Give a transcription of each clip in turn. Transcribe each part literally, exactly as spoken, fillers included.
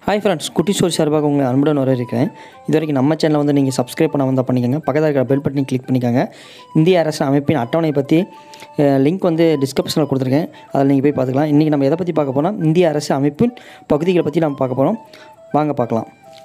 Hi friends, குட்டி story சார்பாக உங்களை அன்புடன் வரவேற்கிறேன். இது வரைக்கும் நம்ம சேனலை வந்து நீங்கள் சப்ஸ்கிரைப் பண்ண வந்தால் பண்ணிக்கோங்க. பக்கத்தில் இருக்கிற பெல் பட்டனை கிளிக் பண்ணிக்கோங்க. இந்திய அரசு அமைப்பின் அட்டவணை பற்றி லிங்க் வந்து டிஸ்கிரிப்ஷனில் கொடுத்துருக்கேன், அதில் நீங்கள் போய் பார்த்துக்கலாம். இன்றைக்கி நம்ம எதை பற்றி பார்க்க போகிறோம், இந்திய அரசு அமைப்பின் பகுதிகளை பற்றி நம்ம பார்க்க போகிறோம். வாங்க பார்க்கலாம்.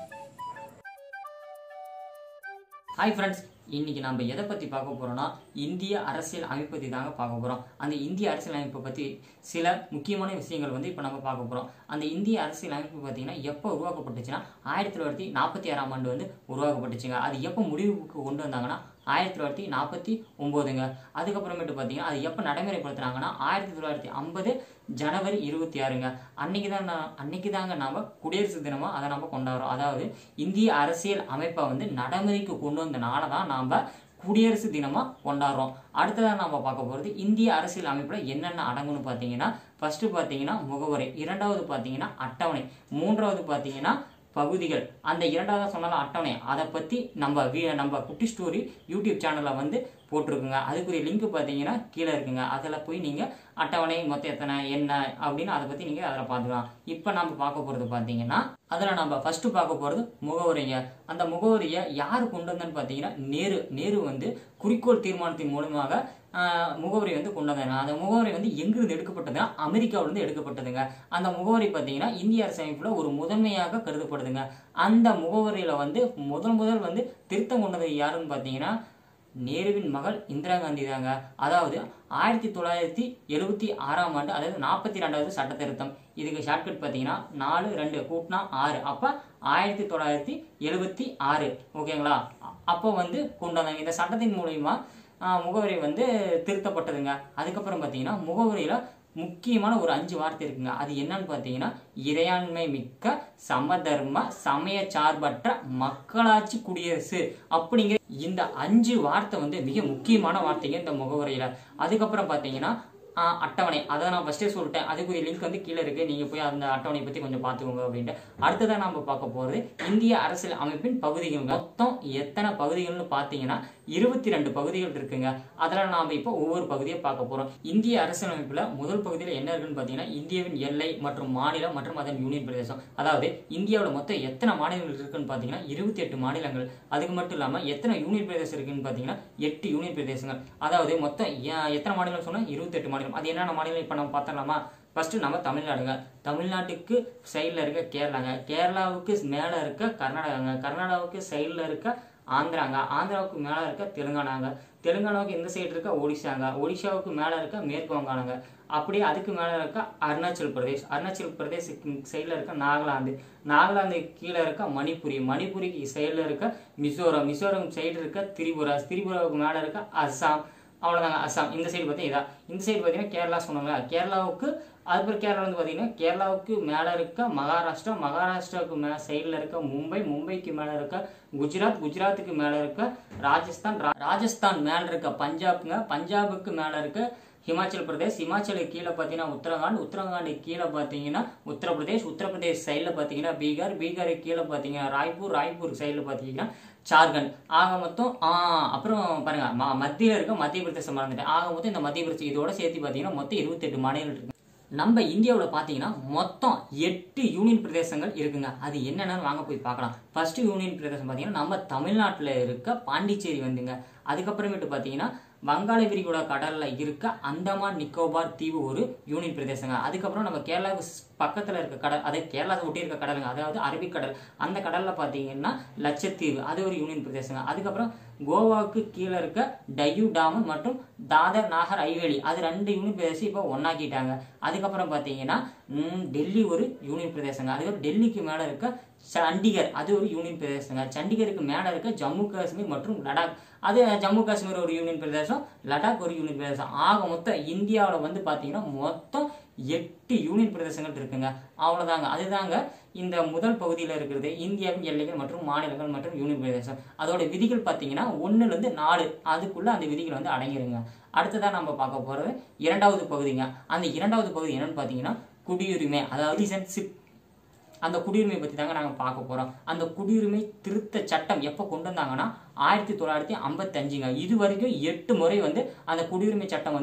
ஹாய் ஃப்ரெண்ட்ஸ், இன்றைக்கி நம்ம எதை பற்றி பார்க்க போகிறோன்னா இந்திய அரசியல் அமைப்பு பற்றி தாங்க பார்க்க போகிறோம். அந்த இந்திய அரசியல் அமைப்பை பற்றி சில முக்கியமான விஷயங்கள் வந்து இப்போ நம்ம பார்க்க போகிறோம். அந்த இந்திய அரசியல் அமைப்பு பார்த்திங்கன்னா எப்போ உருவாக்கப்பட்டுச்சுன்னா ஆயிரத்தி தொள்ளாயிரத்தி நாற்பத்தி ஆறாம் ஆண்டு வந்து உருவாக்கப்பட்டுச்சுங்க. அது எப்போ முடிவுக்கு கொண்டு வந்தாங்கன்னா ஆயிரத்தி தொள்ளாயிரத்தி நாற்பத்தி ஒம்போதுங்க. அதுக்கப்புறமேட்டு பார்த்தீங்கன்னா அது எப்போ நடைமுறைப்படுத்துனாங்கன்னா ஆயிரத்தி தொள்ளாயிரத்தி ஐம்பது ஜனவரி இருபத்தி ஆறுங்க. அன்னைக்கு தான் நான் அன்னைக்கு தாங்க நாம் குடியரசு தினமாக அதை நம்ம கொண்டாடுறோம். அதாவது இந்திய அரசியல் அமைப்பை வந்து நடைமுறைக்கு கொண்டு வந்தனால தான் நாம் குடியரசு தினமாக கொண்டாடுறோம். அடுத்ததான் நம்ம பார்க்க போகிறது இந்திய அரசியல் அமைப்பில் என்னென்ன அடங்குன்னு பார்த்தீங்கன்னா, ஃபர்ஸ்ட் பார்த்தீங்கன்னா முகவரி, இரண்டாவது பார்த்தீங்கன்னா அட்டவணை, மூன்றாவது பார்த்தீங்கன்னா பகுதிகள். அந்த இரண்டாவது சொன்னாலும் அட்டவணை, அதை பற்றி நம்ம வீ நம்ம குட்டி ஸ்டோரி யூடியூப் சேனலில் வந்து போட்டிருக்குங்க. அதுக்குரிய லிங்க் பார்த்தீங்கன்னா கீழே இருக்குங்க. அதில் போய் நீங்கள் அட்டவணை மொத்தம் எத்தனை என்ன அப்படின்னு அதை பற்றி நீங்கள் அதில் பார்த்துக்கலாம். இப்போ நம்ம பார்க்க போகிறது பார்த்தீங்கன்னா அதில் நம்ம ஃபஸ்ட்டு பார்க்க போகிறது முகவரிங்க. அந்த முகவரியை யார் கொண்டு வந்தேன்னு பார்த்தீங்கன்னா நேரு நேரு வந்து குறிக்கோள் தீர்மானத்தின் மூலமாக முகவரி வந்து கொண்டு வந்தாங்க. அந்த முகவரி வந்து எங்கிருந்து எடுக்கப்பட்டதுன்னா அமெரிக்காவிலிருந்து எடுக்கப்பட்டதுங்க. அந்த முகவரி பார்த்தீங்கன்னா இந்திய அரசமைப்பில் ஒரு முதன்மையாக கருதப்படுதுங்க. அந்த முகவரியில் வந்து முதல் முதல் வந்து திருத்தம் கொண்டது யாருன்னு பார்த்தீங்கன்னா நேருவின் மகள் இந்திரா காந்தி தாங்க. அதாவது ஆயிரத்தி தொள்ளாயிரத்தி எழுபத்தி ஆறாம் ஆண்டு, அதாவது நாற்பத்தி ரெண்டாவது சட்ட திருத்தம். இதுக்கு ஷார்ட்கட் பார்த்தீங்கன்னா நாலு ரெண்டு கூட்டினா ஆறு, அப்போ ஆயிரத்தி தொள்ளாயிரத்தி எழுபத்தி ஆறு ஓகேங்களா. அப்போ வந்து கொண்டு வந்தாங்க. இந்த சட்டத்தின் மூலயமா முகவரி வந்து திருத்தப்பட்டதுங்க. அதுக்கப்புறம் பார்த்தீங்கன்னா முகவரியில் முக்கியமான ஒரு அஞ்சு வார்த்தை இருக்குங்க. அது என்னன்னு பார்த்தீங்கன்னா இறையாண்மை மிக்க சமதர்ம சமய சார்பற்ற மக்களாட்சி குடியரசு அப்படிங்கிற இந்த அஞ்சு வார்த்தை வந்து மிக முக்கியமான வார்த்தைங்க இந்த முகவரியில். அதுக்கப்புறம் பார்த்தீங்கன்னா அட்டவணை, அதை நான் ஃபஸ்ட்டே சொல்லிட்டேன். அதுக்குரிய லிங்க் வந்து கீழே இருக்குது, நீங்கள் போய் அந்த அட்டவணை பற்றி கொஞ்சம் பார்த்துக்கோங்க அப்படின்ட்டு. அடுத்ததான் நம்ம பார்க்க போகிறது இந்திய அரசியல் அமைப்பின் பகுதிகள். மொத்தம் எத்தனை பகுதிகள்னு பார்த்தீங்கன்னா இருபத்தி ரெண்டு பகுதிகள் இருக்குங்க. அதில் நாம் இப்போ ஒவ்வொரு பகுதியை பார்க்க போகிறோம். இந்திய அரசியல் அமைப்பில் முதல் பகுதியில் என்ன இருக்குன்னு பார்த்தீங்கன்னா இந்தியாவின் எல்லை மற்றும் மாநிலம் மற்றும் அதன் யூனியன் பிரதேசம். அதாவது இந்தியாவில் மொத்தம் எத்தனை மாநிலங்கள் இருக்குன்னு பார்த்தீங்கன்னா இருபத்தி எட்டு மாநிலங்கள். அதுக்கு மட்டும் இல்லாமல் எத்தனை யூனியன் பிரதேசம் இருக்குன்னு பார்த்தீங்கன்னா எட்டு யூனியன் பிரதேசங்கள். அதாவது மொத்தம் எத்தனை மாநிலம் சொன்னால் இருபத்தி எட்டு மாநிலம். அது என்னென்ன மாநிலம் இப்போ நம்ம பார்த்தலாமா? ஃபர்ஸ்ட் நம்ம தமிழ்நாடுங்க. தமிழ்நாட்டுக்கு சைடில் இருக்க கேரளாங்க, கேரளாவுக்கு மேலே இருக்க கர்நாடகாங்க, கர்நாடகாவுக்கு சைடில் இருக்க ஆந்திராங்க, ஆந்திராவுக்கு மேலே இருக்க தெலுங்கானாங்க, தெலுங்கானாவுக்கு இந்த சைடு இருக்க ஒடிசாங்க, ஒடிசாவுக்கு மேலே இருக்க மேற்கு வங்காளங்க, அப்படியே அதுக்கு மேலே இருக்க அருணாச்சல் பிரதேஷ், அருணாச்சல் பிரதேஷ் சைடில் இருக்க நாகாலாந்து, நாகாலாந்து கீழே இருக்க மணிப்புரி, மணிப்புரிக்கு சைடில் இருக்க மிசோரம், மிசோரம் சைடு இருக்க திரிபுரா, திரிபுராவுக்கு மேலே இருக்க அஸ்ஸாம். அவ்வளோதாங்க அஸ்ஸாம். இந்த சைடு பார்த்தீங்கன்னா இதான். இந்த சைடு பார்த்தீங்கன்னா கேரளா சொன்னாங்களா, கேரளாவுக்கு அதுக்கப்புறம் கேரளா வந்து பார்த்தீங்கன்னா கேரளாவுக்கு மேலே இருக்க மகாராஷ்டிரா, மகாராஷ்டிராவுக்கு மே சைடில் இருக்க மும்பை, மும்பைக்கு மேலே இருக்க குஜராத், குஜராத்துக்கு மேலே இருக்க ராஜஸ்தான், ராஜஸ்தான் மேலே இருக்க பஞ்சாப்ங்க, பஞ்சாபுக்கு மேலே இருக்க ஹிமாச்சல் பிரதேஷ், ஹிமாச்சலுக்கு கீழே பார்த்தீங்கன்னா உத்தரகாண்ட், உத்தரகாண்டு கீழே பார்த்தீங்கன்னா உத்தரப்பிரதேஷ், உத்தரப்பிரதேஷ் சைடில் பார்த்தீங்கன்னா பீகார், பீகாருக்கு கீழே பார்த்தீங்கன்னா ராய்ப்பூர், ராய்ப்பூர் சைடில் பார்த்தீங்கன்னா ஜார்க்கண்ட். ஆக மொத்தம் அப்புறம் பாருங்க மத்தியில் இருக்க மத்திய பிரதேசம் மறந்துட்டேன். ஆக மொத்தம் இந்த மத்திய பிரதேசம் இதோட சேர்த்து பார்த்தீங்கன்னா மொத்தம் இருபத்தி எட்டு மாநிலங்கள் இருக்கு. நம்ம இந்தியாவில் பார்த்தீங்கன்னா மொத்தம் எட்டு யூனியன் பிரதேசங்கள் இருக்குங்க. அது என்னென்னு வாங்க போய் பார்க்கலாம். ஃபர்ஸ்ட் யூனியன் பிரதேசம் பார்த்தீங்கன்னா நம்ம தமிழ்நாட்டில் இருக்க பாண்டிச்சேரி வந்துங்க. அதுக்கப்புறமேட்டு பார்த்தீங்கன்னா வங்காள விரிகுடா கடலில் இருக்க அந்தமான் நிக்கோபார் தீவு ஒரு யூனியன் பிரதேசங்க. அதுக்கப்புறம் நம்ம கேரளாவுக்கு பக்கத்தில் இருக்க கடல், அதே கேரளாவை ஒட்டி இருக்க கடலுங்க, அதாவது அரபிக்கடல், அந்த கடலில் பார்த்தீங்கன்னா லட்சத்தீவு, அது ஒரு யூனியன் பிரதேசங்க. அதுக்கப்புறம் கோவாவுக்கு கீழே இருக்க டையூ டாமன் மற்றும் தாதர் நாகர் ஐவேலி, அது ரெண்டு யூனியன் பிரதேசம் இப்போ ஒன்னாக்கிட்டாங்க. அதுக்கப்புறம் பார்த்தீங்கன்னா டெல்லி ஒரு யூனியன் பிரதேசங்க. அதுக்கப்புறம் டெல்லிக்கு மேலே இருக்க சண்டிகர், அது ஒரு யூனியன் பிரதேசங்க. சண்டிகருக்கு மேலே இருக்க ஜம்மு காஷ்மீர் மற்றும் லடாக், அது ஜம்மு காஷ்மீர் ஒரு யூனியன் பிரதேசம், லடாக் ஒரு யூனியன் பிரதேசம். ஆக மொத்தம் இந்தியாவில் வந்து பார்த்தீங்கன்னா மொத்தம் எட்டு யூனியன் பிரதேசங்கள் இருக்குங்க. அவ்வளோதாங்க. அதுதாங்க இந்த முதல் பகுதியில் இருக்கிறது இந்தியாவின் எல்லைகள் மற்றும் மாநிலங்கள் மற்றும் யூனியன் பிரதேசம். அதோட விதிகள் பார்த்தீங்கன்னா ஒன்றுலேருந்து நாலு, அதுக்குள்ள அந்த விதிகள் வந்து அடங்கிடுங்க. அடுத்ததான் நம்ம பார்க்க போகிறது இரண்டாவது பகுதிங்க. அந்த இரண்டாவது பகுதி என்னன்னு பார்த்தீங்கன்னா குடியுரிமை, அதாவது சிட்டிசன்ஷிப். அந்த குடியுரிமை பற்றி தாங்க நாங்கள் பார்க்க போகிறோம். அந்த குடியுரிமை திருத்த சட்டம் எப்போ கொண்டு வந்தாங்கன்னா ஆயிரத்தி தொள்ளாயிரத்தி ஐம்பத்தி அஞ்சுங்க. இது வரைக்கும் எட்டு முறை வந்து அந்த குடியுரிமை சட்டம் வந்து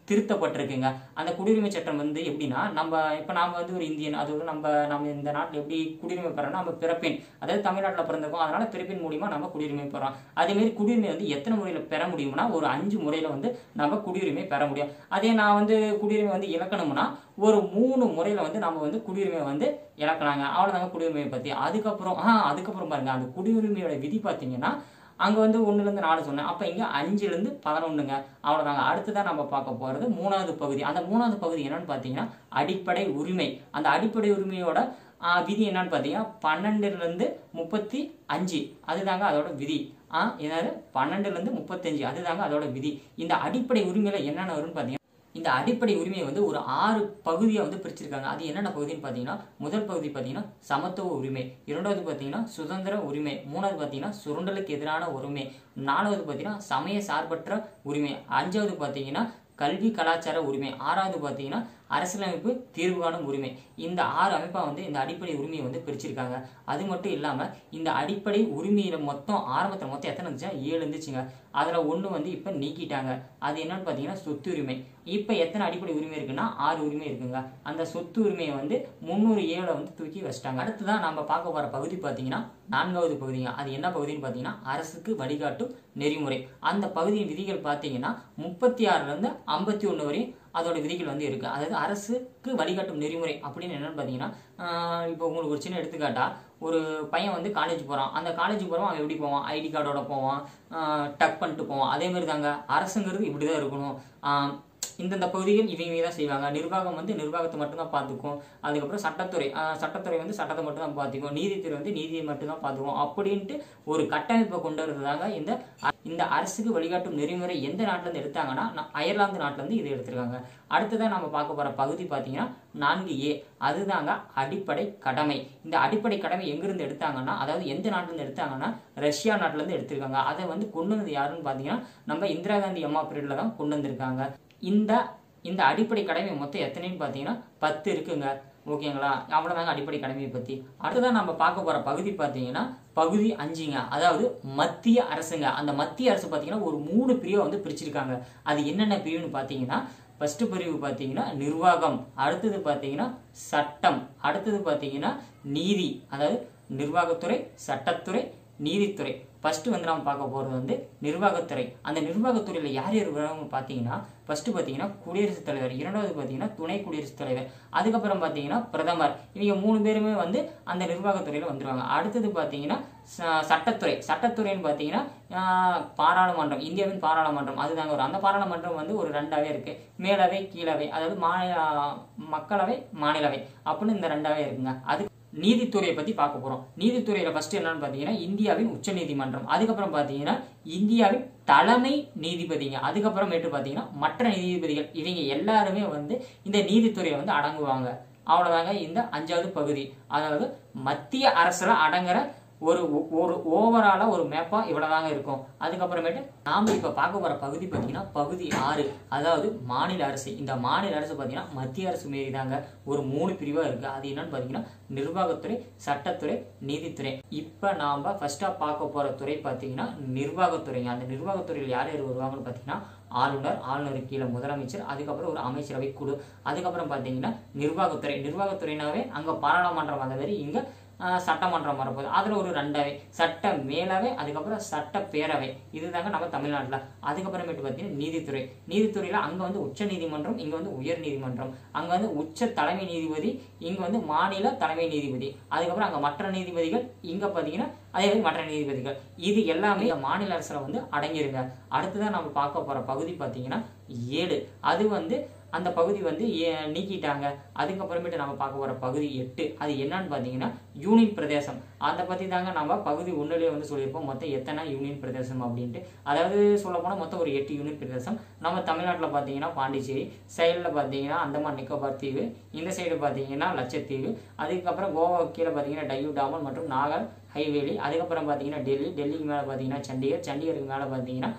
திருத்தப்பட்டிருக்குங்க. அந்த குடியுரிமை சட்டம் வந்து எப்படின்னா, நம்ம இப்போ நாம் வந்து ஒரு இந்தியன், அதோட நம்ம நம்ம இந்த நாட்டில் எப்படி குடியுரிமை பெறோம்னா, நம்ம பிறப்பின், அதாவது தமிழ்நாட்டில் பிறந்திருக்கோம், அதனால பிறப்பின் மூலியமா நம்ம குடியுரிமை பெறோம். அதேமாரி குடியுரிமை வந்து எத்தனை முறையில் பெற முடியும்னா, ஒரு அஞ்சு முறையில் வந்து நம்ம குடியுரிமை பெற முடியும். அதே நான் வந்து குடியுரிமை வந்து இழக்கணும்னா ஒரு மூணு முறையில் வந்து நம்ம வந்து குடியுரிமை வந்து இழக்கலாங்க. அவ்வளோதாங்க குடியுரிமையை பற்றி. அதுக்கப்புறம் ஆ அதுக்கப்புறம் பாருங்க, அந்த குடியுரிமையோட விதி பார்த்தீங்கன்னா, அங்கே வந்து ஒன்றுலேருந்து நாலு சொன்னேன், அப்போ இங்கே அஞ்சுலேருந்து பதினொன்றுங்க. அவ்வளோதாங்க. அடுத்ததான் நம்ம பார்க்க போகிறது மூணாவது பகுதி. அந்த மூணாவது பகுதி என்னன்னு பார்த்தீங்கன்னா அடிப்படை உரிமை. அந்த அடிப்படை உரிமையோட விதி என்னன்னு பார்த்தீங்கன்னா பன்னெண்டுலேருந்து முப்பத்தி அஞ்சு அதுதாங்க அதோட விதி. ஆ ஏதாவது பன்னெண்டுலேருந்து முப்பத்தஞ்சு அதுதாங்க அதோட விதி. இந்த அடிப்படை உரிமையில் என்னென்ன வரும்னு பார்த்தீங்கன்னா, இந்த அடிப்படை உரிமையை வந்து ஒரு ஆறு பகுதியாக வந்து பிரிச்சிருக்காங்க. அது என்னென்ன பகுதின்னு பார்த்தீங்கன்னா, முதல் பகுதி பார்த்தீங்கன்னா சமத்துவ உரிமை, இரண்டாவது பார்த்தீங்கன்னா சுதந்திர உரிமை, மூணாவது பார்த்தீங்கன்னா சுரண்டலுக்கு எதிரான உரிமை, நாலாவது பார்த்தீங்கன்னா சமய சார்பற்ற உரிமை, அஞ்சாவது பார்த்தீங்கன்னா கல்வி கலாச்சார உரிமை, ஆறாவது பார்த்தீங்கன்னா அரசியலமைப்பு தீர்வு காணும் உரிமை. இந்த ஆறு அமைப்பாக வந்து இந்த அடிப்படை உரிமையை வந்து பிரிச்சிருக்காங்க. அது மட்டும் இல்லாமல் இந்த அடிப்படை உரிமையில் மொத்தம் ஆரம்பத்தில் மொத்தம் எத்தனை இருந்துச்சுன்னா ஏழு இருந்துச்சுங்க. அதில் ஒன்று வந்து இப்போ நீக்கிட்டாங்க. அது என்னன்னு பார்த்தீங்கன்னா சொத்து உரிமை. இப்போ எத்தனை அடிப்படை உரிமை இருக்குன்னா ஆறு உரிமை இருக்குங்க. அந்த சொத்து உரிமையை வந்து முந்நூறு ஏழை வந்து தூக்கி வச்சிட்டாங்க. அடுத்துதான் நம்ம பார்க்க போகிற பகுதி பார்த்தீங்கன்னா நான்காவது பகுதிங்க. அது என்ன பகுதின்னு பார்த்தீங்கன்னா அரசுக்கு வழிகாட்டும் நெறிமுறை. அந்த பகுதியின் விதிகள் பார்த்தீங்கன்னா முப்பத்தி ஆறுலேருந்து ஐம்பத்தி ஒன்று வரையும் அதோட விதிகள் வந்து இருக்குது. அதாவது அரசுக்கு வழிகாட்டும் நெறிமுறை அப்படின்னு என்னென்னு பார்த்தீங்கன்னா, இப்போ உங்களுக்கு ஒரு சின்ன எடுத்துக்காட்டா, ஒரு பையன் வந்து காலேஜ் போகிறான். அந்த காலேஜ் போகிறவன் அவன் எப்படி போவான், ஐடி கார்டோட போவான், டக் பண்ணிட்டு போவான். அதேமாதிரி தாங்க அரசுங்கிறது இப்படி தான் இருக்கணும். இந்தந்த பகுதிகள் இவங்க தான் செய்வாங்க. நிர்வாகம் வந்து நிர்வாகத்தை மட்டும்தான் பார்த்துக்கும். அதுக்கப்புறம் சட்டத்துறை சட்டத்துறை வந்து சட்டத்தை மட்டும் தான் பார்த்துக்கும். நீதித்துறை வந்து நீதியை மட்டும்தான் பார்த்துக்கும். அப்படின்ட்டு ஒரு கட்டமைப்பை கொண்டு வரதாங்க இந்த இந்த அரசுக்கு வழிகாட்டும் நெறிமுறை எந்த நாட்டிலேருந்து எடுத்தாங்கன்னா அயர்லாந்து நாட்டிலேருந்து இது எடுத்திருக்காங்க. அடுத்ததான் நம்ம பார்க்க போகிற பகுதி பார்த்தீங்கன்னா நான்கு ஏ. அதுதாங்க அடிப்படை கடமை. இந்த அடிப்படை கடமை எங்கிருந்து எடுத்தாங்கன்னா, அதாவது எந்த நாட்டிலேருந்து எடுத்தாங்கன்னா ரஷ்யா நாட்டிலேருந்து எடுத்திருக்காங்க. அதை வந்து கொண்டு வந்தது யாருன்னு பார்த்தீங்கன்னா நம்ம இந்திரா காந்தி அம்மா பீரியடில் தான் கொண்டு வந்திருக்காங்க. இந்த இந்த அடிப்படை கடமை மொத்தம் எத்தனைன்னு பார்த்தீங்கன்னா பத்து இருக்குங்க. ஓகேங்களா? அவ்வளோதாங்க அடிப்படை கடமையை பற்றி. அடுத்ததான் நம்ம பார்க்க போகிற பகுதி பார்த்தீங்கன்னா பகுதி அஞ்சுங்க. அதாவது மத்திய அரசுங்க. அந்த மத்திய அரசு பார்த்தீங்கன்னா ஒரு மூணு பிரிவை வந்து பிரிச்சிருக்காங்க. அது என்னென்ன பிரிவுன்னு பார்த்தீங்கன்னா, ஃபர்ஸ்ட் பிரிவு பார்த்தீங்கன்னா நிர்வாகம், அடுத்தது பார்த்தீங்கன்னா சட்டம், அடுத்தது பார்த்தீங்கன்னா நீதி, அதாவது நிர்வாகத்துறை, சட்டத்துறை, நீதித்துறை. ஃபர்ஸ்ட் வந்து நம்ம பார்க்க போகிறது வந்து நிர்வாகத்துறை. அந்த நிர்வாகத்துறையில் யார் யார் வருவாங்க பார்த்தீங்கன்னா, ஃபர்ஸ்ட் பார்த்தீங்கன்னா குடியரசுத் தலைவர், இரண்டாவது பார்த்தீங்கன்னா துணை குடியரசுத் தலைவர், அதுக்கப்புறம் பார்த்தீங்கன்னா பிரதமர். இவங்க மூணு பேருமே வந்து அந்த நிர்வாகத்துறையில் வந்துடுவாங்க. அடுத்தது பார்த்தீங்கன்னா சட்டத்துறை. சட்டத்துறைன்னு பார்த்தீங்கன்னா பாராளுமன்றம், இந்தியாவின் பாராளுமன்றம் அதுதாங்க வரும். அந்த பாராளுமன்றம் வந்து ஒரு ரெண்டாவே இருக்கு, மேலவை கீழவை, அதாவது மாநில மக்களவை மாநிலவை அப்படின்னு இந்த ரெண்டாவே இருக்குங்க. அது நீதித்துறையை பற்றி பார்க்க போகிறோம். நீதித்துறையில் ஃபர்ஸ்ட் என்னன்னு பார்த்தீங்கன்னா இந்தியாவின் உச்ச நீதிமன்றம், அதுக்கப்புறம் பார்த்தீங்கன்னா இந்தியாவின் தலைமை நீதிபதிங்க, அதுக்கப்புறமேட்டு பார்த்தீங்கன்னா மற்ற நீதிபதிகள். இவங்க எல்லாருமே வந்து இந்த நீதித்துறையை வந்து அடங்குவாங்க. அவ்வளோதாங்க இந்த அஞ்சாவது பகுதி. அதாவது மத்திய அரசுல அடங்குற ஒரு ஒரு ஓவராலா ஒரு மேப்பா இவ்வளவுதாங்க இருக்கும். அதுக்கப்புறமேட்டு நாம இப்ப பார்க்க போற பகுதி பார்த்தீங்கன்னா பகுதி ஆறு, அதாவது மாநில அரசு. இந்த மாநில அரசு பார்த்தீங்கன்னா மத்திய அரசு மாரி தாங்க ஒரு மூணு பிரிவா இருக்கு. அது என்னன்னு பார்த்தீங்கன்னா நிர்வாகத்துறை, சட்டத்துறை, நீதித்துறை. இப்ப நாம ஃபர்ஸ்டா பார்க்க போற துறை பார்த்தீங்கன்னா நிர்வாகத்துறைங்க. அந்த நிர்வாகத்துறையில் யார் யார் வருவாங்கன்னு பார்த்தீங்கன்னா ஆளுநர், ஆளுநருக்கு கீழே முதலமைச்சர், அதுக்கப்புறம் ஒரு அமைச்சரவை குழு, அதுக்கப்புறம் பார்த்தீங்கன்னா நிர்வாகத்துறை. நிர்வாகத்துறைனாவே அங்க பாராளுமன்றம் வந்த மாதிரி இங்க சட்டமன்றம் வரப்போகுது. அதில் ஒரு ரெண்டாவே சட்ட மேலவை, அதுக்கப்புறம் சட்ட பேரவை. இதுதாங்க நம்ம தமிழ்நாட்டில். அதுக்கப்புறமேட்டு பார்த்தீங்கன்னா நீதித்துறை. நீதித்துறையில் அங்கே வந்து உச்ச நீதிமன்றம், இங்கே வந்து உயர் நீதிமன்றம். அங்கே வந்து உச்ச தலைமை நீதிபதி, இங்கே வந்து மாநில தலைமை நீதிபதி. அதுக்கப்புறம் அங்கே மற்ற நீதிபதிகள், இங்கே பார்த்தீங்கன்னா அதே மாதிரி மற்ற நீதிபதிகள். இது எல்லாமே மாநில அரசில் வந்து அடங்கிருங்க. அடுத்ததான் நம்ம பார்க்க போகிற பகுதி பார்த்தீங்கன்னா ஏழு. அது வந்து அந்த பகுதி வந்து நீக்கிட்டாங்க. அதுக்கப்புறமேட்டு நம்ம பார்க்க போகிற பகுதி எட்டு. அது என்னன்னு பார்த்தீங்கன்னா யூனியன் பிரதேசம். அதை பற்றி தாங்க நம்ம பகுதி ஒன்றுலேயே வந்து சொல்லியிருப்போம் மொத்தம் எத்தனை யூனியன் பிரதேசம் அப்படின்ட்டு. அதாவது சொல்ல போனால் மொத்தம் ஒரு எட்டு யூனியன் பிரதேசம். நம்ம தமிழ்நாட்டில் பார்த்தீங்கன்னா பாண்டிச்சேரி, சைடில் பார்த்தீங்கன்னா அந்தமான் நிக்கோபார் தீவு, இந்த சைடு பார்த்தீங்கன்னா லட்சத்தீவு, அதுக்கப்புறம் கோவா கீழே பார்த்தீங்கன்னா டையூ டாமன் மற்றும் நாகர் ஹைவேலி, அதுக்கப்புறம் பார்த்தீங்கன்னா டெல்லி, டெல்லிக்கு மேலே பார்த்தீங்கன்னா சண்டிகர், சண்டிகருக்கு மேலே பார்த்தீங்கன்னா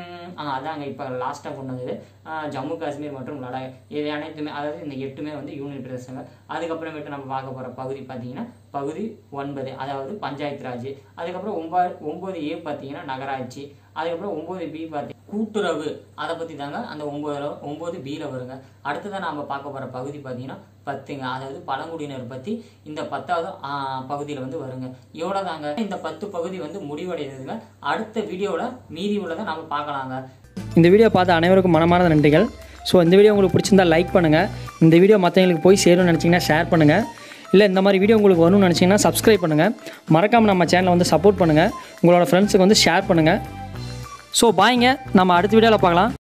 அதாங்க இப்போ லாஸ்ட்டாக கொண்டு வந்தது ஜம்மு காஷ்மீர் மற்றும் லடாக். இது அனைத்துமே, அதாவது இந்த எட்டுமே வந்து யூனியன் பிரதேசங்கள். அதுக்கப்புறமேட்டு நம்ம பார்க்க போகிற பகுதி பார்த்தீங்கன்னா பகுதி ஒன்பது, அதாவது பஞ்சாயத்து ராஜ். அதுக்கப்புறம் ஒன்பது ஒம்பது ஏ பார்த்தீங்கன்னா நகராட்சி. அதுக்கப்புறம் ஒம்பது பி பார்த்தீங்கன்னா கூட்டுறவு அதை பற்றி தாங்க அந்த ஒம்பது ஒம்பது பியில் வருங்க. அடுத்ததான் நாம் பார்க்க போகிற பகுதி பார்த்தீங்கன்னா பத்துங்க, அதாவது பழங்குடியினர் பற்றி இந்த பத்தாவது பகுதியில் வந்து வருங்க. எவ்வளோ தாங்க இந்த பத்து பகுதி வந்து முடிவடையுதுங்க. அடுத்த வீடியோவில் மீதி உள்ளதை நம்ம பார்க்கலாங்க. இந்த வீடியோ பார்த்த அனைவருக்கும் மனமார்ந்த நன்றிகள். ஸோ இந்த வீடியோ உங்களுக்கு பிடிச்சிருந்தா லைக் பண்ணுங்கள். இந்த வீடியோ மற்றவங்களுக்கு போய் சேரும்னு நினச்சிங்கன்னா ஷேர் பண்ணுங்கள். இல்லை இந்த மாதிரி வீடியோ உங்களுக்கு வரணும்னு நினச்சிங்கன்னா சப்ஸ்கிரைப் பண்ணுங்கள். மறக்காமல் நம்ம சேனலை வந்து சப்போர்ட் பண்ணுங்கள். உங்களோட ஃப்ரெண்ட்ஸுக்கு வந்து ஷேர் பண்ணுங்கள். ஸோ பாய்ங்க, நம்ம அடுத்த வீடியோவில் பார்க்கலாம்.